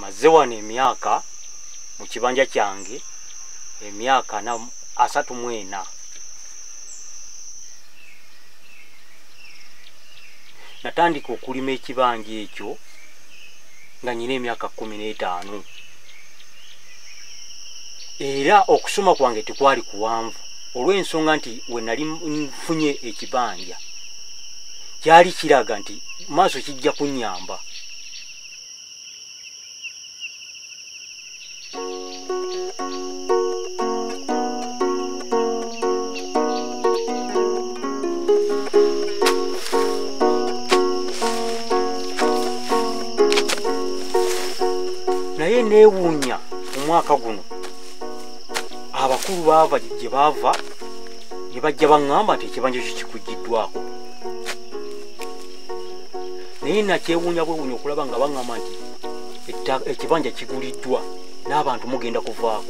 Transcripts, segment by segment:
maze wano emyaka mu kibanja kyange emyaka 34. Natandika okulima ekibanja ekyo nga nyina emyaka 15. Era okusoma kwange tekwali kuwanvu olw'ensonga nti we nali nfunye ekibanja kyali kiraga nti maaso kijja kunnyamba. Naye neewuunya omwaka guno abakulu baava gye baava ne bajja baŋŋamba nti ekibanja kyo kikugiddwako. Naye nakyewuunya bwewuunya okulaba nga baŋŋamba nti ekibanja kiguliddwa n'abantu mugenda kuvaako.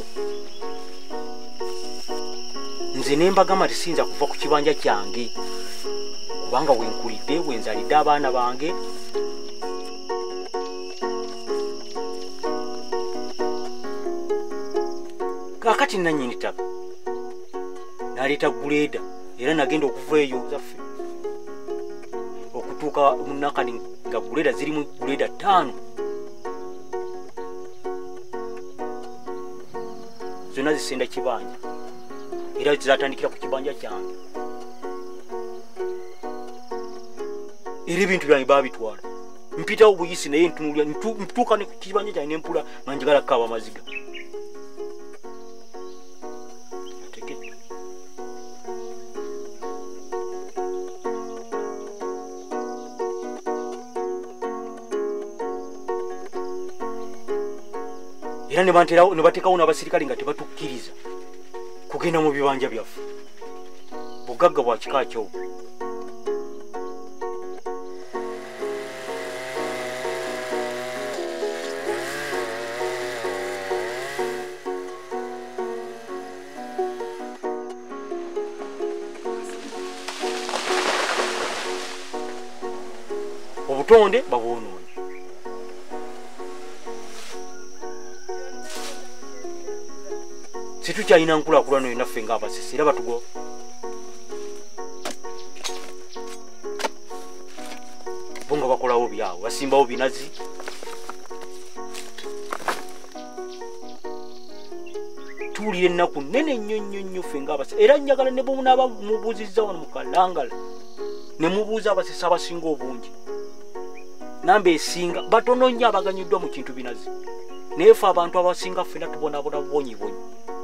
Nze ne mbagamba nti siyinza kuva ku kibanja kyange kubanga wenkulidde wenzalidde abaana bange. Kakati nannyini ttaka n'aleeta guleeda era nagenda okuva eyo zaffe okutuuka mu Nakani nga guleeda zirimu guleeda 5 zonna zisenda kibanja era zizatandikira ku kibanja kyange. Era ebintu byange baabitwala mpitawo buyisi naye ntunulira ntuuka ne ku kibanja kyange nempula nga njagala kukaaba amaziga. Era ne bateekawo n'abasirikale nga tebatukkiriza kugenda mu bibanja byaffe. Bugagga bwa kika kyo. Obutonde babwonoonye. Situkyalina nkulaakulana naffe ng'abasisi era batugo. Bo nga bakolawo byawo basimbawo binazi. Tuwulira ennaku nnene nnyo ffe ng'abasisi era njagala ne bwemunaaba mubuuzizza wano mu Kalangala ne mubuuza abasisi abasinga obungi namba esinga batono nnyo abaganyuddwa mu kintu binazi naye ffe abantu abasinga ffena tubonaabona bubonyibonyi.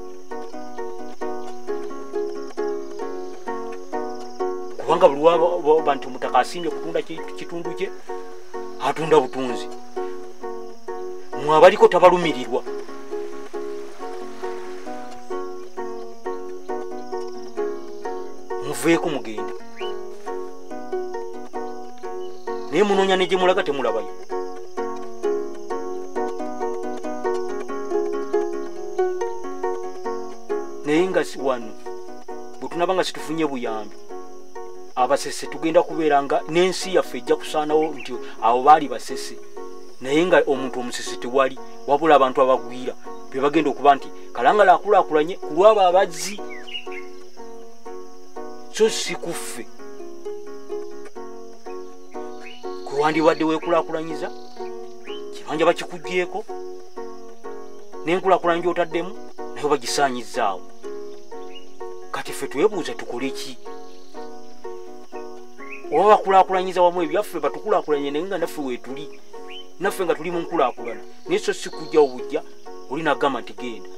Kubanga buli waba nti omutaka asimbye kutunda kitundu kye atunda butunzi. Mwe abaliko tabalumirirwa. Muveeko mugenda. Naye munoonya ne gye mulaga temulabayo. Naye nga si wano bwe tunaba nga situfunye buyambi abasese tugenda kubeera nga n'ensi yaffe ejja kusaanawo nti abo baali basese naye nga omuntu omusese tewali wabula abantu abagwira be bagenda okuba nti Kalangala akulaakulanye ku lwabo abazzi so si kuffe kwe wandibadde weekulaakulanyiza kibanja bakikugyeko n'enkulaakulanya gy'otaddemu naye bagisaanyizzaawo. Kati ffe twebuuza tukole ki? Oba bakulaakulanyiza wamu ebyaffe batukulaakulanye naye nga naffe weetuli naffe nga tuli mu nkulaakulana naye so si kujja obujja oli n'agamba nti genda